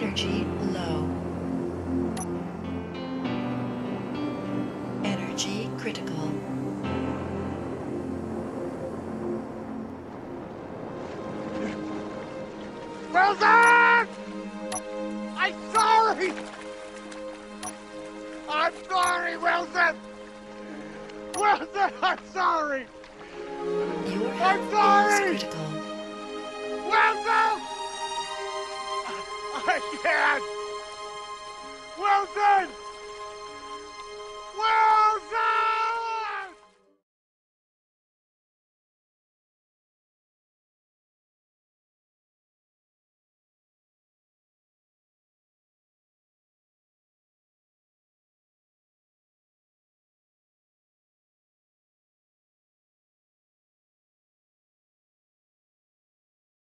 Energy low. Energy critical. Wilson! I'm sorry! I'm sorry, Wilson! Wilson, I'm sorry! Your I'm health sorry! is critical. Wilson! I can't! Wilson!